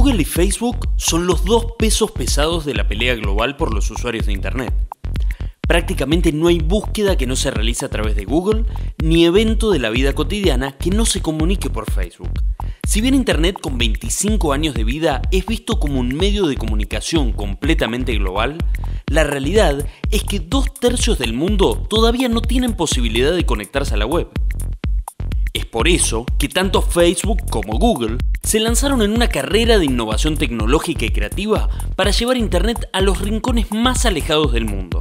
Google y Facebook son los dos pesos pesados de la pelea global por los usuarios de Internet. Prácticamente no hay búsqueda que no se realice a través de Google, ni evento de la vida cotidiana que no se comunique por Facebook. Si bien Internet con 25 años de vida es visto como un medio de comunicación completamente global, la realidad es que 2/3 del mundo todavía no tienen posibilidad de conectarse a la web. Es por eso que tanto Facebook como Google se lanzaron en una carrera de innovación tecnológica y creativa para llevar Internet a los rincones más alejados del mundo.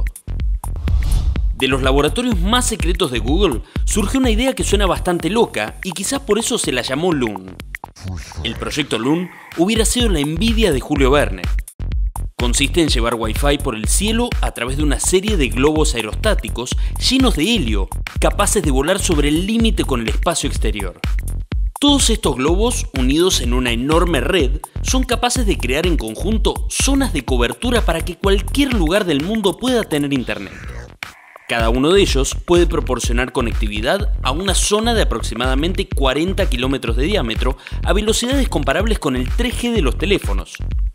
De los laboratorios más secretos de Google surgió una idea que suena bastante loca y quizás por eso se la llamó Loon. El proyecto Loon hubiera sido la envidia de Julio Verne. Consiste en llevar Wi-Fi por el cielo a través de una serie de globos aerostáticos llenos de helio, capaces de volar sobre el límite con el espacio exterior. Todos estos globos, unidos en una enorme red, son capaces de crear en conjunto zonas de cobertura para que cualquier lugar del mundo pueda tener Internet. Cada uno de ellos puede proporcionar conectividad a una zona de aproximadamente 40 kilómetros de diámetro a velocidades comparables con el 3G de los teléfonos.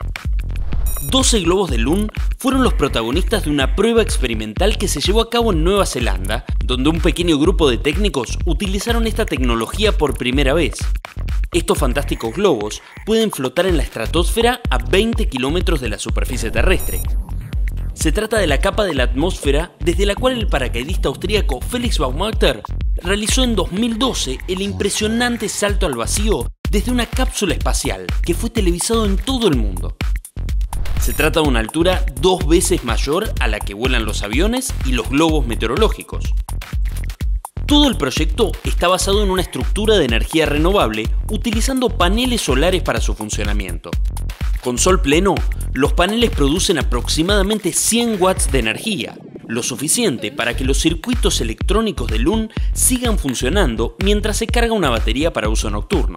12 globos de Loon fueron los protagonistas de una prueba experimental que se llevó a cabo en Nueva Zelanda, donde un pequeño grupo de técnicos utilizaron esta tecnología por primera vez. Estos fantásticos globos pueden flotar en la estratosfera a 20 kilómetros de la superficie terrestre. Se trata de la capa de la atmósfera desde la cual el paracaidista austríaco Felix Baumgartner realizó en 2012 el impresionante salto al vacío desde una cápsula espacial que fue televisado en todo el mundo. Se trata de una altura 2 veces mayor a la que vuelan los aviones y los globos meteorológicos. Todo el proyecto está basado en una estructura de energía renovable utilizando paneles solares para su funcionamiento. Con sol pleno, los paneles producen aproximadamente 100 watts de energía, lo suficiente para que los circuitos electrónicos de Loon sigan funcionando mientras se carga una batería para uso nocturno.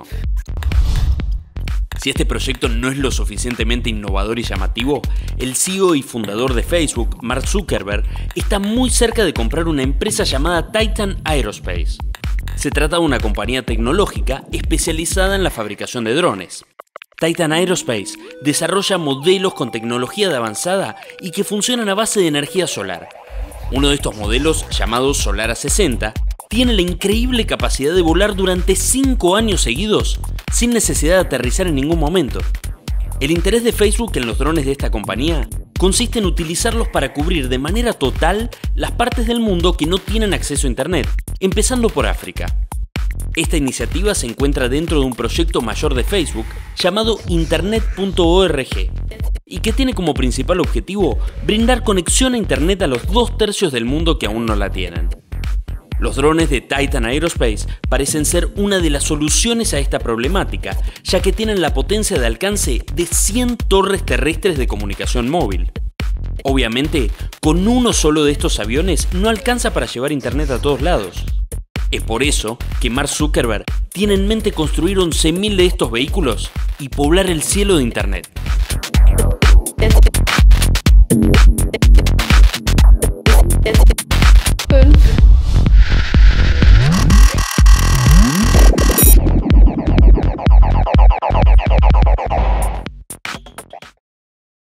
Si este proyecto no es lo suficientemente innovador y llamativo, el CEO y fundador de Facebook, Mark Zuckerberg, está muy cerca de comprar una empresa llamada Titan Aerospace. Se trata de una compañía tecnológica especializada en la fabricación de drones. Titan Aerospace desarrolla modelos con tecnología de avanzada y que funcionan a base de energía solar. Uno de estos modelos, llamado Solar A60, tiene la increíble capacidad de volar durante 5 años seguidos sin necesidad de aterrizar en ningún momento. El interés de Facebook en los drones de esta compañía consiste en utilizarlos para cubrir de manera total las partes del mundo que no tienen acceso a Internet, empezando por África. Esta iniciativa se encuentra dentro de un proyecto mayor de Facebook llamado Internet.org y que tiene como principal objetivo brindar conexión a Internet a los 2/3 del mundo que aún no la tienen. Los drones de Titan Aerospace parecen ser una de las soluciones a esta problemática, ya que tienen la potencia de alcance de 100 torres terrestres de comunicación móvil. Obviamente, con uno solo de estos aviones no alcanza para llevar Internet a todos lados. Es por eso que Mark Zuckerberg tiene en mente construir 11.000 de estos vehículos y poblar el cielo de Internet.